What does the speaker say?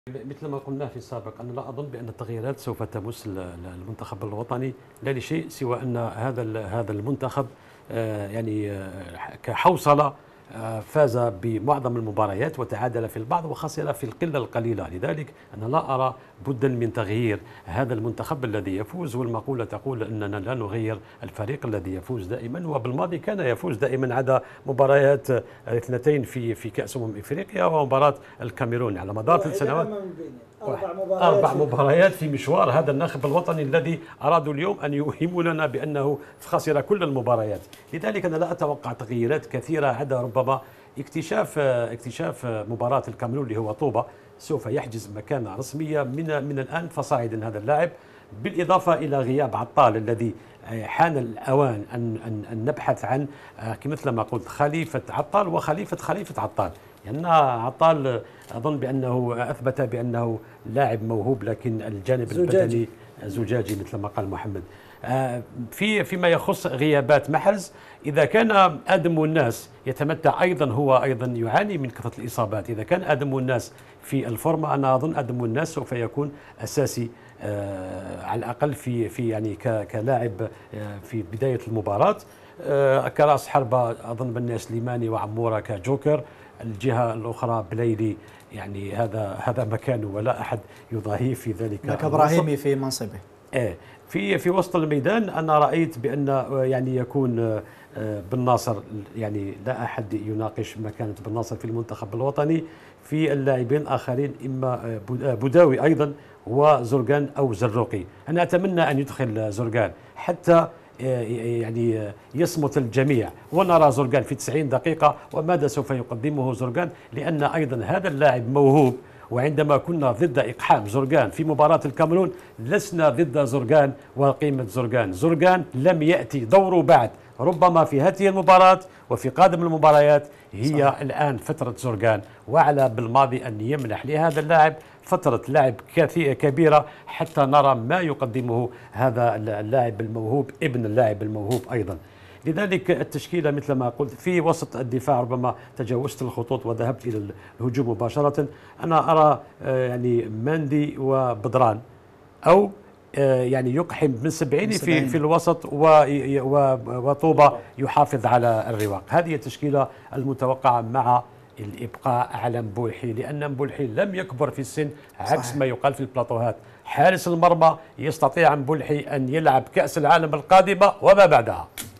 مثل ما قلنا في السابق، أنا لا أظن بأن التغييرات سوف تمس المنتخب الوطني، لا لشيء سوى أن هذا المنتخب يعني كحوصلة فاز بمعظم المباريات وتعادل في البعض وخسر في القلة القليلة. لذلك أنا لا أرى بدا من تغيير هذا المنتخب الذي يفوز، والمقولة تقول أننا لا نغير الفريق الذي يفوز دائما، وبالماضي كان يفوز دائما عدا مباريات اثنتين في كأس إفريقيا ومباراة الكاميرون على مدار 3 سنوات. 4 مباريات في مشوار هذا الناخب الوطني الذي أرادوا اليوم أن يوهموا لنا بأنه خسر كل المباريات. لذلك أنا لا أتوقع تغييرات كثيرة عدا ربما اكتشاف مباراة الكاميرون اللي هو طوبة سوف يحجز مكانة رسمية من الآن فصاعدا هذا اللاعب، بالإضافة إلى غياب عطال الذي حان الأوان أن نبحث عن مثل ما قلت خليفة عطال وخليفة عطال، لأن عطال أظن بأنه أثبت بأنه لاعب موهوب، لكن الجانب البدني زجاجي مثل ما قال محمد. فيما يخص غيابات محرز، إذا كان آدم الناس يتمتع هو أيضا يعاني من كثرة الإصابات، إذا كان آدم الناس في الفورمة أنا أظن آدم الناس سوف يكون أساسي على الأقل في يعني كلاعب في بداية المباراة. كرأس حربة أظن بن سليماني وعمورة كجوكر، الجهة الأخرى بليلي يعني هذا مكانه ولا أحد يضاهيه في ذلك. إبراهيمي في منصبه. في وسط الميدان أنا رأيت بأن يعني يكون بن ناصر، يعني لا أحد يناقش مكانة بن ناصر في المنتخب الوطني. في اللاعبين آخرين إما بوداوي أيضا وزرقان أو زروقي. أنا أتمنى أن يدخل زرقان حتى يعني يصمت الجميع ونرى زرقان في 90 دقيقة وماذا سوف يقدمه زرقان، لأن أيضا هذا اللاعب موهوب. وعندما كنا ضد إقحام زرقان في مباراة الكاميرون لسنا ضد زرقان وقيمة زرقان لم يأتي دوره بعد، ربما في هذه المباراة وفي قادم المباريات هي صحيح. الآن فترة زرقان، وعلى بالماضي أن يمنح لهذا اللاعب فترة لعب كبيرة حتى نرى ما يقدمه هذا اللاعب الموهوب ابن اللاعب الموهوب أيضا. لذلك التشكيلة مثل ما قلت في وسط الدفاع ربما تجاوزت الخطوط وذهبت إلى الهجوم مباشرة. أنا أرى يعني ماندي وبدران، أو يعني يقحم بن سبعيني في الوسط وطوبة يحافظ على الرواق. هذه التشكيلة المتوقعة مع الإبقاء على مبولحي، لأن مبولحي لم يكبر في السن عكس صحيح. ما يقال في البلاطوهات. حارس المرمى يستطيع مبولحي أن يلعب كأس العالم القادمة وما بعدها.